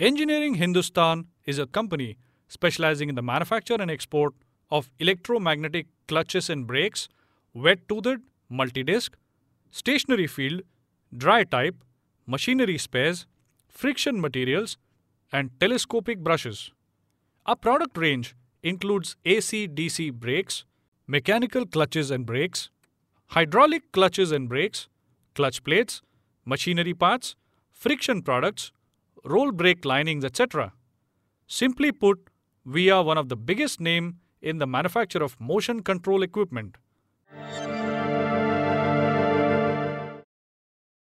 Engineering Hindustan is a company specializing in the manufacture and export of electromagnetic clutches and brakes, wet-toothed, multi-disc, stationary field, dry type, machinery spares, friction materials, and telescopic brushes. Our product range includes AC/DC brakes, mechanical clutches and brakes, hydraulic clutches and brakes, clutch plates, machinery parts, friction products, roll brake linings, etc. Simply put, we are one of the biggest names in the manufacture of motion control equipment.